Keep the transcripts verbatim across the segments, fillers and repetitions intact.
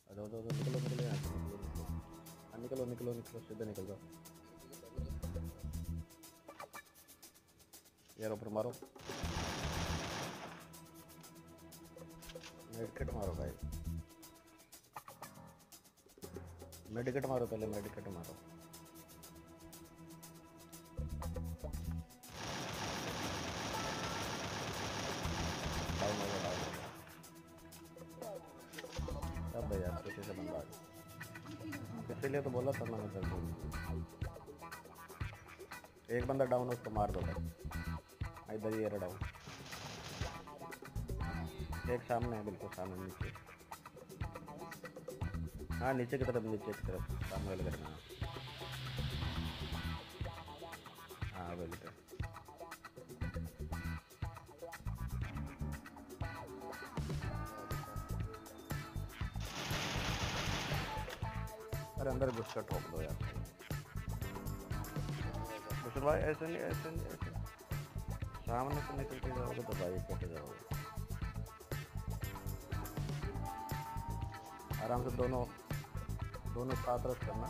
जाओ जाओ जाओ, निकलो निकलो यहाँ से, निकलो निकलो। हाँ निकलो निकलो निकलो, सीधे निकल जाओ यार, ऊपर मारो, मेडिकेट मारो भाई, मेडिकेट मारो पहले, मेडिकेट मारो। डाउन हो गया, डाउन हो गया। अब भाई यार पीछे से बंदा आ गया, इसीलिए तो बोला था मैंने जल्दी। एक बंदा डाउन, उसको मार दो भाई, इधर ही है डाउन। एक सामने है, बिल्कुल सामने नीचे। हाँ नीचे की तरफ, नीचे की तरफ सामने वाले करना। हाँ बिल्कुल। अरे अंदर घुस कर ठोक दो यार, कुछ भाई ऐसे नहीं, ऐसे नहीं, ऐसे सामने से निकल के जाओगे तो भाई कैसे जाओगे। आराम से दोनों दोनों साथ रख करना।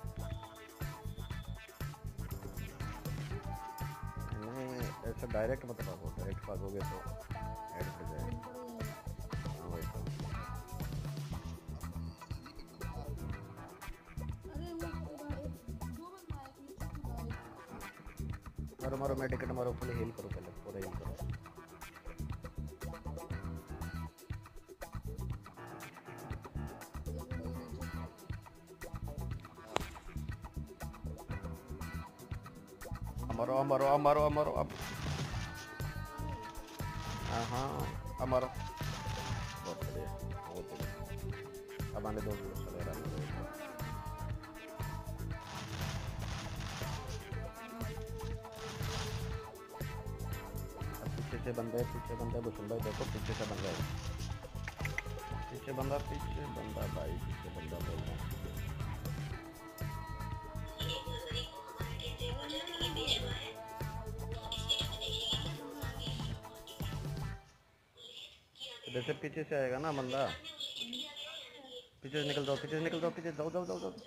नहीं ऐसे डायरेक्ट मत भागो, डायरेक्ट भागोगे तो ऐड कर जाएगा। हाँ भाई तो मारो मारो, मेडिकेट मारो, फुल हील करो पहले, पूरा हील करो। अमरो अमरो अमरो अमरो अब, हाँ अमरो, बहुत बढ़िया, बहुत बढ़िया। अब आने दो, चले रहा है। अब पीछे से बंदा है, पीछे बंदा, भूषण भाई देखो पीछे से बंदा है, पीछे बंदा, पीछे बंदा भाई, पीछे बंदा बोल रहा है। इधर से पीछे से आएगा ना बंदा, पीछे से निकल जाओ, पीछे से निकल जाओ, पीछे जाओ जाओ जाओ जाओ।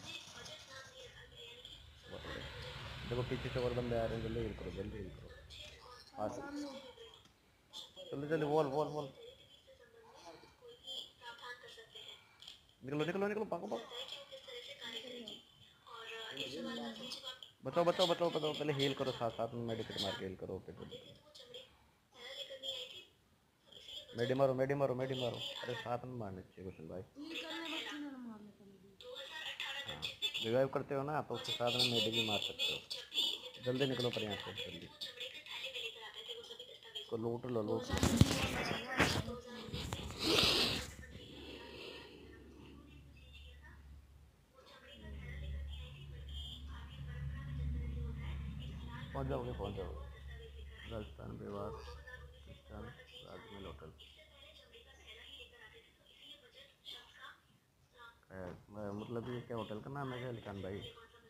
देखो पीछे से और बंदे आ रहे हैं, जल्दी हिल करो, जल्दी हिल करो, हाँ जल्दी जल्दी, वॉल वॉल वॉल, निकलो निकलो निकलो, भागो भागो, बचाओ बचाओ बचाओ बचाओ, पहले हील करो, साथ साथ में मेडिकेट मार के हील करो। ओके मेडी मारो, मेडी मारो, मेडी मारो, अरे साथ में मारने चाहिए कुशल भाई। हाँ रिवाइव करते हो ना, तो उसके साथ में मेडी भी मार सकते हो। जल्दी निकलो पर यहाँ से, जल्दी को लूट लो, लूट लो। पहुँच जाओगे, पहुँच जाओगे। राजस्थान विवाद राजमहल होटल, मतलब ये क्या होटल का नाम है क्या लिखान भाई?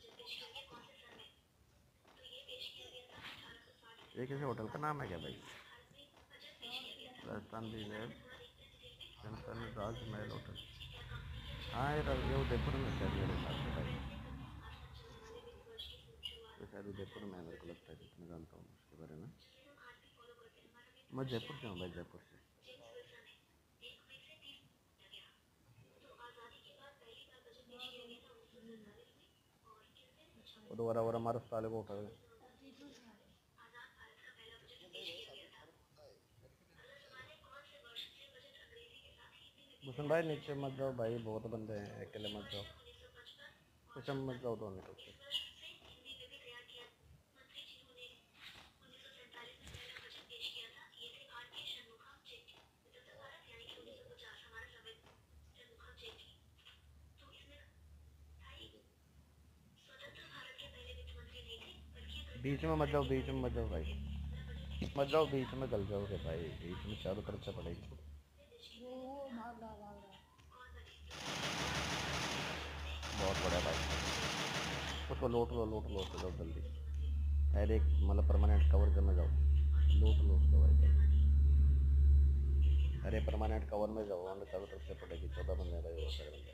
ये किसी होटल का नाम है क्या भाई? राजस्थान विलेज राजमहल होटल, हाँ ये ये उदयपुर में शायद मेरे हिसाब से भाई, तो शायद उदयपुर में मेरे को लगता है, जितना जानता हूँ उसके बारे में। मैं जयपुर से हूँ भाई, जयपुर से। वो दोबारा वोरा मारो साले को, उठा भूषण भाई नीचे मत जाओ भाई, बहुत बंदे हैं, अकेले मत जाओ, कुछ मत जाओ, दो निकल के। बीच में मत जाओ, बीच में मत जाओ भाई, मत जाओ बीच में, गल जाओगे भाई, बीच में चारों तरफ से पड़ेगी। बहुत बड़ा भाई, उसको लूट लो, लूट लो, चलो जल्दी, अरे एक मतलब परमानेंट कवर करने जाओ, लूट लो उसको भाई, अरे परमानेंट कवर में जाओ, वरना चारों तरफ से पड़ेगी। चौदह बंदे भाई, बहुत सारे बंदे।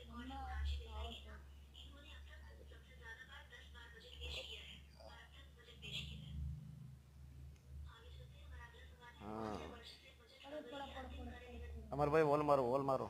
हाँ अमर भाई वॉल मारो वॉल मारो।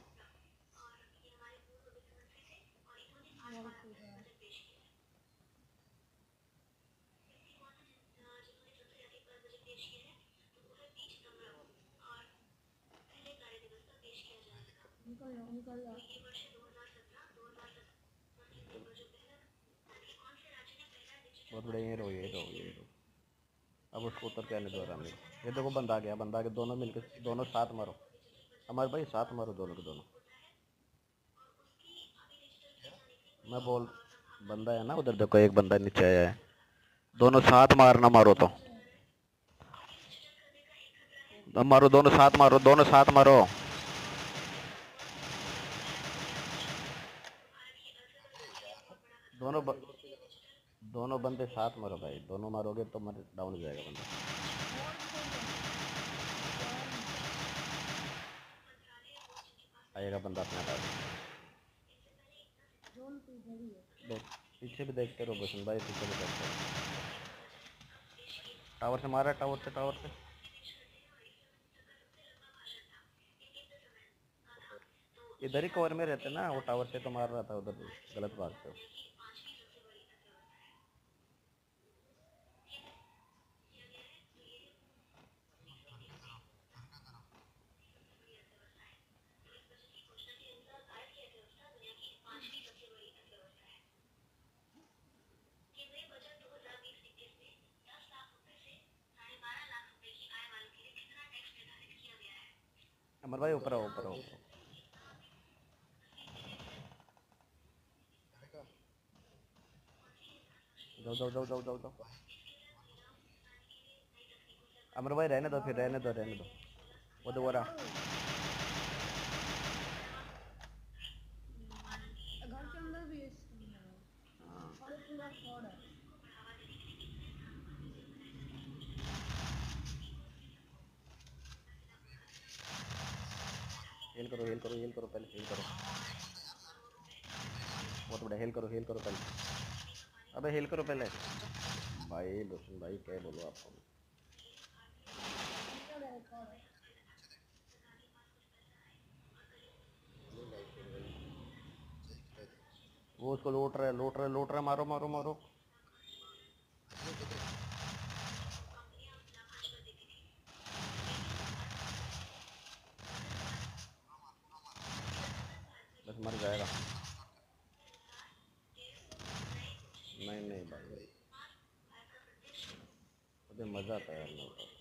बहुत बढ़िया, ये रहो ये रहो ये रहो। अब उसको उतर के आने दो आराम से। ये देखो बंदा आ गया, बंदा आ गया, दोनों मिलकर दोनों साथ मारो। अमर भाई साथ मारो दोनों के दोनों। मैं बोल बंदा है ना उधर, देखो एक बंदा नीचे आया है, दोनों साथ मारना, मारो तो अब मारो, दोनों साथ मारो, दोनों साथ मारो। दोनों ब... दोनों बंदे साथ मारो भाई, दोनों मारोगे तो मर डाउन हो जाएगा बंदा। आएगा बंदा अपने पास। देख पीछे भी देखते रहो भूषण भाई, पीछे भी देखते रहो। टावर से मारा, टावर से टावर से। इधर ही कवर में रहते ना, वो टावर से तो मार रहा था, उधर गलत भागते हो। अमर भाई ऊपर आओ, ऊपर आओ। जाओ जाओ जाओ जाओ जाओ जाओ। अमर भाई रहने दो, फिर रहने दो रहने दो। वो तो वो रहा। हेल करो हेल करो हेल करो पहले, हेल करो। बहुत बढ़िया, हेल करो हेल करो पहले। अबे हेल करो पहले भाई। भूषण भाई क्या बोलो आपको। वो उसको लूट रहा है लूट रहा है लूट रहा है, मारो मारो मारो। बस मर जाएगा। नहीं नहीं भाई, मुझे मज़ा आता है यार।